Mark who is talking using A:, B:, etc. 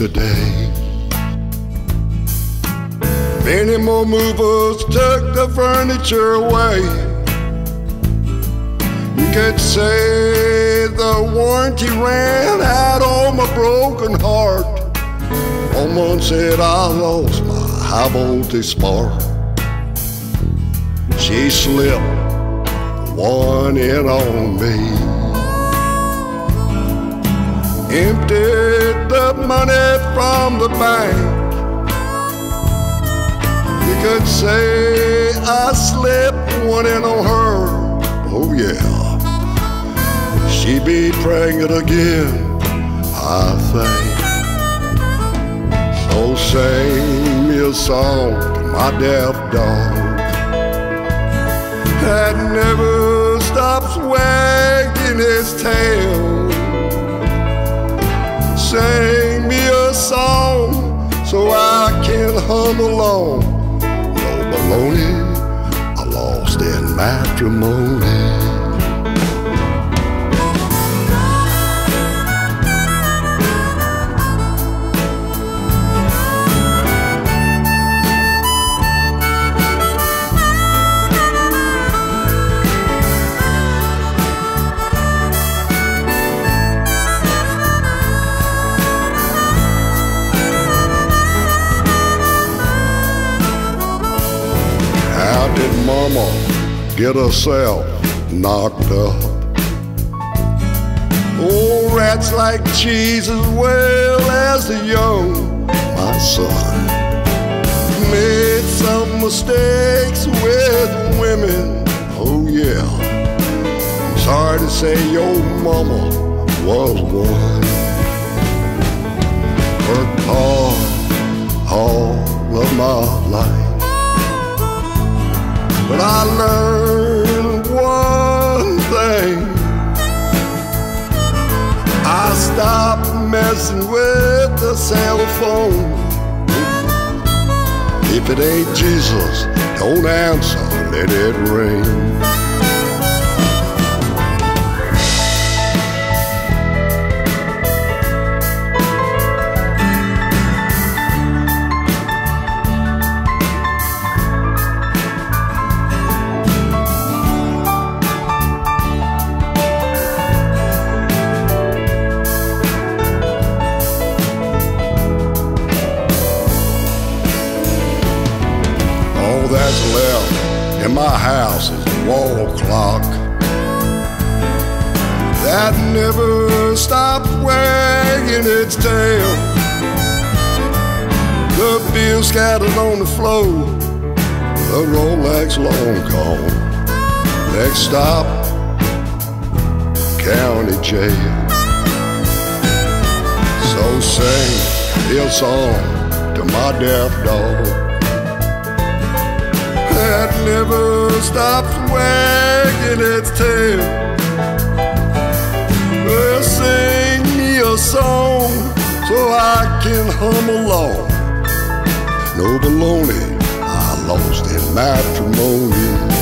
A: today. Many more movers took the furniture away. You could say the warranty ran out on my broken heart. Someone said I lost my high voltage spark. She slipped one in on me, emptied the money from the bank. You could say I slipped one in on her. Oh yeah, she be pregnant again, I think. So sing me a song to my deaf dog that never stops wagging his tail. Sing me a song so I can hum along. No baloney, I lost in matrimony. How did Mama get herself knocked up? Oh, rats like cheese as well as the young. My son made some mistakes with women. Oh yeah, I'm sorry to say your mama was one. Worked hard all of my life, but I learned one thing. I stopped messing with the cell phone. If it ain't Jesus, don't answer, let it ring. All that's left in my house is a wall clock that never stops wagging its tail. The bill scattered on the floor, the Rolex long gone. Next stop, county jail. So sing me a song to my deaf dog that never stops wagging its tail. Well, sing me a song so I can hum along. No baloney, I lost in matrimony.